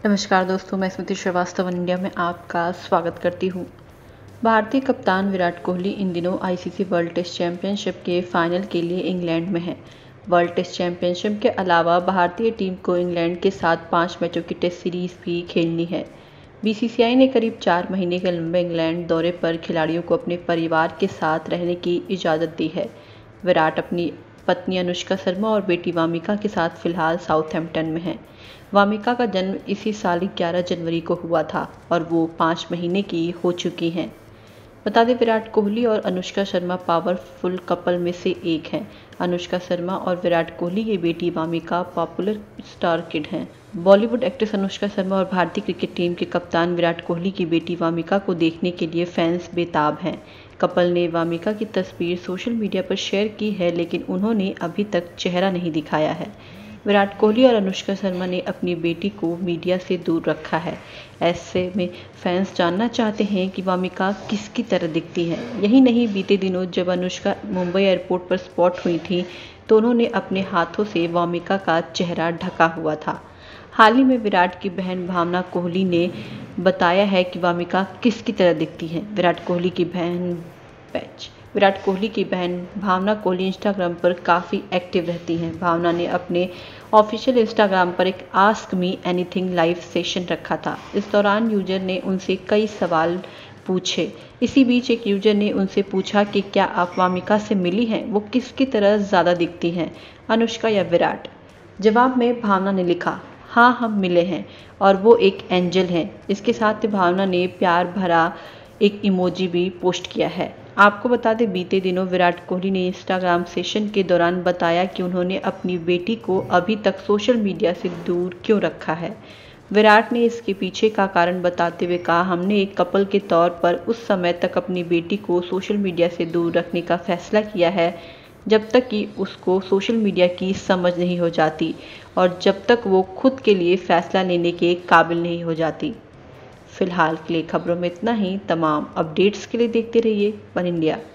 नमस्कार दोस्तों, मैं स्मृति श्रीवास्तव इंडिया में आपका स्वागत करती हूँ। भारतीय कप्तान विराट कोहली इन दिनों आईसीसी वर्ल्ड टेस्ट चैंपियनशिप के फाइनल के लिए इंग्लैंड में हैं। वर्ल्ड टेस्ट चैंपियनशिप के अलावा भारतीय टीम को इंग्लैंड के साथ 5 मैचों की टेस्ट सीरीज भी खेलनी है। बीसीसीआई ने करीब 4 महीने के लंबे इंग्लैंड दौरे पर खिलाड़ियों को अपने परिवार के साथ रहने की इजाज़त दी है। विराट अपनी पत्नी अनुष्का शर्मा और बेटी वामिका के साथ फिलहाल साउथहैम्पटन में हैं। वामिका का जन्म इसी साल 11 जनवरी को हुआ था और वो 5 महीने की हो चुकी हैं। बता दें, विराट कोहली और अनुष्का शर्मा पावरफुल कपल में से एक हैं। अनुष्का शर्मा और विराट कोहली की बेटी वामिका पॉपुलर स्टार किड हैं। बॉलीवुड एक्ट्रेस अनुष्का शर्मा और भारतीय क्रिकेट टीम के कप्तान विराट कोहली की बेटी वामिका को देखने के लिए फैंस बेताब हैं। कपल ने वामिका की तस्वीर सोशल मीडिया पर शेयर की है, लेकिन उन्होंने अभी तक चेहरा नहीं दिखाया है। विराट कोहली और अनुष्का शर्मा ने अपनी बेटी को मीडिया से दूर रखा है। ऐसे में फैंस जानना चाहते हैं कि वामिका किसकी तरह दिखती है। यही नहीं, बीते दिनों जब अनुष्का मुंबई एयरपोर्ट पर स्पॉट हुई थी तो उन्होंने अपने हाथों से वामिका का चेहरा ढका हुआ था। हाल ही में विराट की बहन भावना कोहली ने बताया है कि वामिका किसकी तरह दिखती है। विराट कोहली की बहन भावना कोहली इंस्टाग्राम पर काफ़ी एक्टिव रहती हैं। भावना ने अपने ऑफिशियल इंस्टाग्राम पर एक ask me anything live session रखा था। इस दौरान यूजर ने उनसे कई सवाल पूछे। इसी बीच एक यूजर ने उनसे पूछा कि क्या आप वामिका से मिली हैं, वो किसकी तरह ज़्यादा दिखती हैं, अनुष्का या विराट। जवाब में भावना ने लिखा, हाँ हम मिले हैं और वो एक एंजल हैं। इसके साथ ही भावना ने प्यार भरा एक इमोजी भी पोस्ट किया है। आपको बता दें, बीते दिनों विराट कोहली ने इंस्टाग्राम सेशन के दौरान बताया कि उन्होंने अपनी बेटी को अभी तक सोशल मीडिया से दूर क्यों रखा है। विराट ने इसके पीछे का कारण बताते हुए कहा, हमने एक कपल के तौर पर उस समय तक अपनी बेटी को सोशल मीडिया से दूर रखने का फैसला किया है जब तक कि उसको सोशल मीडिया की समझ नहीं हो जाती और जब तक वो खुद के लिए फ़ैसला लेने के काबिल नहीं हो जाती। फिलहाल के लिए खबरों में इतना ही। तमाम अपडेट्स के लिए देखते रहिए वन इंडिया।